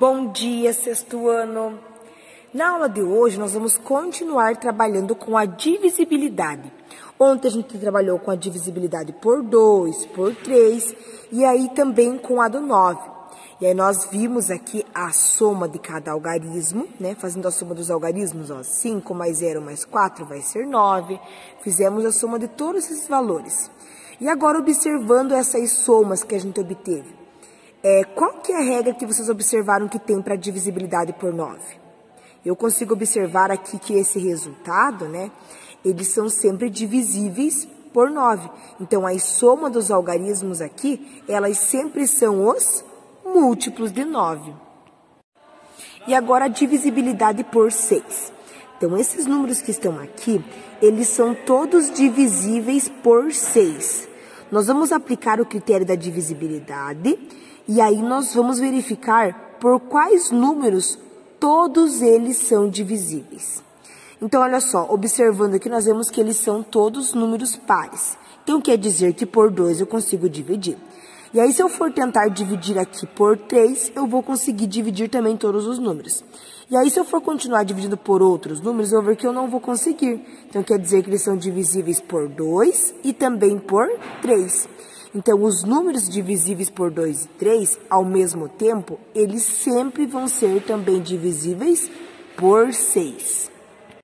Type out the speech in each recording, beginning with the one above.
Bom dia, sexto ano! Na aula de hoje, nós vamos continuar trabalhando com a divisibilidade. Ontem a gente trabalhou com a divisibilidade por 2, por 3 e aí também com a do 9. E aí nós vimos aqui a soma de cada algarismo, né? Fazendo a soma dos algarismos, ó, 5 mais 0 mais 4 vai ser 9. Fizemos a soma de todos esses valores. E agora, observando essas somas que a gente obteve, qual que é a regra que vocês observaram que tem para divisibilidade por 9? Eu consigo observar aqui que esse resultado, né, eles são sempre divisíveis por 9. Então, a soma dos algarismos aqui, elas sempre são os múltiplos de 9. E agora a divisibilidade por 6. Então, esses números que estão aqui, eles são todos divisíveis por 6. Nós vamos aplicar o critério da divisibilidade e aí nós vamos verificar por quais números todos eles são divisíveis. Então, olha só, observando aqui, nós vemos que eles são todos números pares. Então, quer dizer que por 2 eu consigo dividir. E aí, se eu for tentar dividir aqui por 3, eu vou conseguir dividir também todos os números. E aí, se eu for continuar dividindo por outros números, eu vou ver que eu não vou conseguir. Então, quer dizer que eles são divisíveis por 2 e também por 3. Então, os números divisíveis por 2 e 3, ao mesmo tempo, eles sempre vão ser também divisíveis por 6.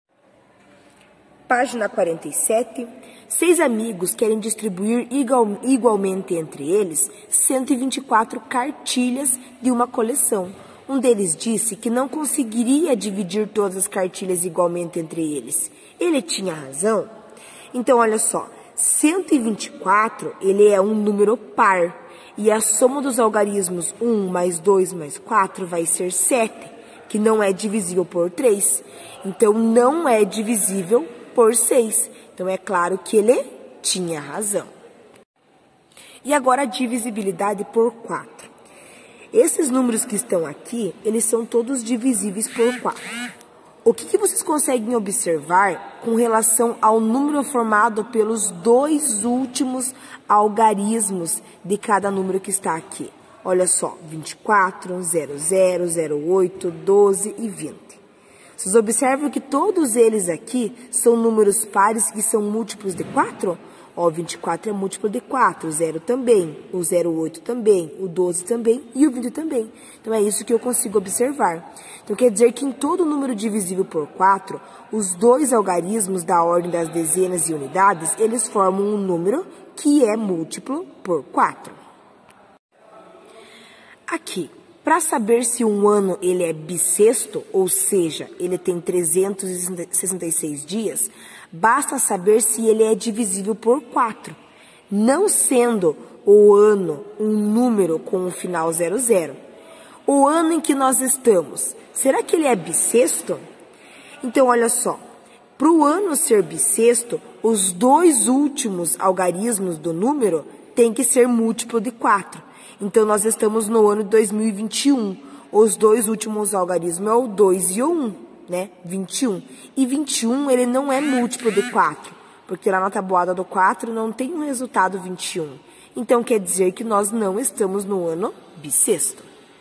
Página 47. 6 amigos querem distribuir igualmente entre eles 124 cartilhas de uma coleção. Um deles disse que não conseguiria dividir todas as cartilhas igualmente entre eles. Ele tinha razão? Então, olha só, 124, ele é um número par. E a soma dos algarismos 1 mais 2 mais 4 vai ser 7, que não é divisível por 3. Então, não é divisível por 6. Então, é claro que ele tinha razão. E agora a divisibilidade por 4. Esses números que estão aqui, eles são todos divisíveis por 4. O que vocês conseguem observar com relação ao número formado pelos dois últimos algarismos de cada número que está aqui? Olha só, 24, 00, 08, 12 e 20. Vocês observam que todos eles aqui são números pares que são múltiplos de 4? Ó, 24 é múltiplo de 4, o 0 também, o 08 também, o 12 também e o 20 também. Então, é isso que eu consigo observar. Então, quer dizer que em todo número divisível por 4, os dois algarismos da ordem das dezenas e unidades, eles formam um número que é múltiplo por 4. Aqui, para saber se um ano ele é bissexto, ou seja, ele tem 366 dias, basta saber se ele é divisível por 4, não sendo o ano um número com o final 00. O ano em que nós estamos, será que ele é bissexto? Então, olha só, para o ano ser bissexto, os dois últimos algarismos do número têm que ser múltiplo de 4. Então, nós estamos no ano de 2021. Os dois últimos algarismos é o 2 e o 1, né? 21. E 21, ele não é múltiplo de 4, porque lá na tabuada do 4 não tem um resultado 21. Então, quer dizer que nós não estamos no ano bissexto.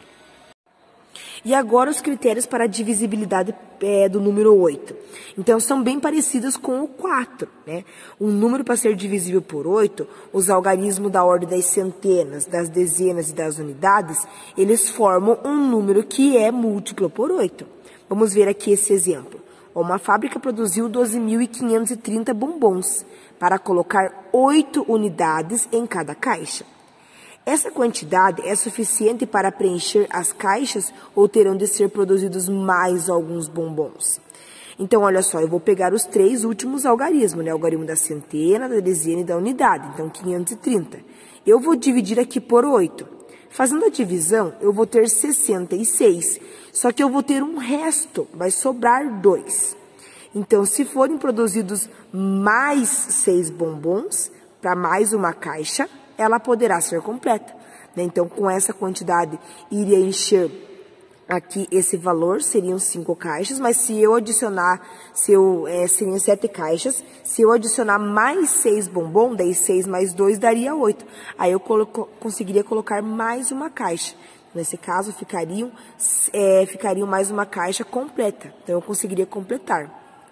E agora os critérios para a divisibilidade do número 8. Então, são bem parecidos com o 4, né? Um número para ser divisível por 8, os algarismos da ordem das centenas, das dezenas e das unidades, eles formam um número que é múltiplo por 8. Vamos ver aqui esse exemplo. Uma fábrica produziu 12.530 bombons para colocar 8 unidades em cada caixa. Essa quantidade é suficiente para preencher as caixas ou terão de ser produzidos mais alguns bombons? Então, olha só, eu vou pegar os 3 últimos algarismos, né? O algarismo da centena, da dezena e da unidade. Então, 530. Eu vou dividir aqui por 8. Fazendo a divisão, eu vou ter 66. Só que eu vou ter um resto, vai sobrar 2. Então, se forem produzidos mais 6 bombons, para mais uma caixa, ela poderá ser completa, né? Então, com essa quantidade, iria encher aqui esse valor, seriam 5 caixas, mas se eu adicionar, seriam 7 caixas, se eu adicionar mais 6 bombom, daí 6 mais 2 daria 8. Aí eu conseguiria colocar mais uma caixa. Nesse caso, ficariam mais uma caixa completa. Então, eu conseguiria completar.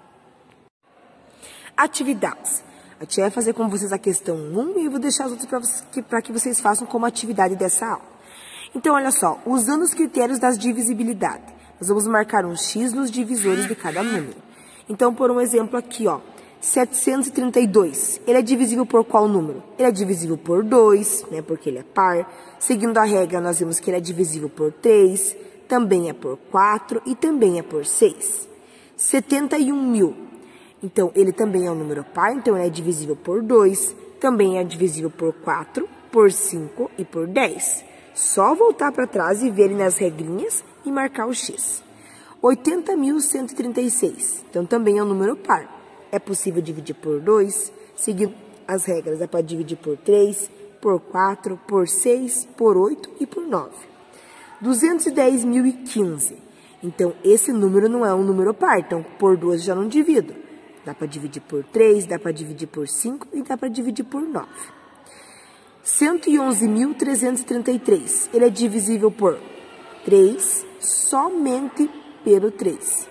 Atividades. A tia vai fazer com vocês a questão 1 e eu vou deixar as outras para que vocês façam como atividade dessa aula. Então, olha só. Usando os critérios das divisibilidade, nós vamos marcar um X nos divisores de cada número. Então, por um exemplo aqui, ó. 732, ele é divisível por qual número? Ele é divisível por 2, né, porque ele é par. Seguindo a regra, nós vimos que ele é divisível por 3, também é por 4 e também é por 6. 71.000, então ele também é um número par, então ele é divisível por 2, também é divisível por 4, por 5 e por 10. Só voltar para trás e ver nas regrinhas e marcar o X. 80.136, então também é um número par. É possível dividir por 2, seguindo as regras. É para dividir por 3, por 4, por 6, por 8 e por 9. 210.015. Então, esse número não é um número par. Então, por 2 já não divido. Dá para dividir por 3, dá para dividir por 5 e dá para dividir por 9. 111.333. Ele é divisível por 3, somente pelo 3.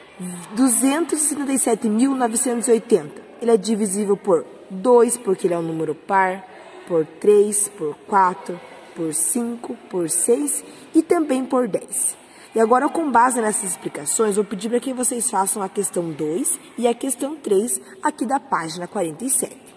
277.980, ele é divisível por 2, porque ele é um número par, por 3, por 4, por 5, por 6 e também por 10. E agora, com base nessas explicações, vou pedir para que vocês façam a questão 2 e a questão 3 aqui da página 47.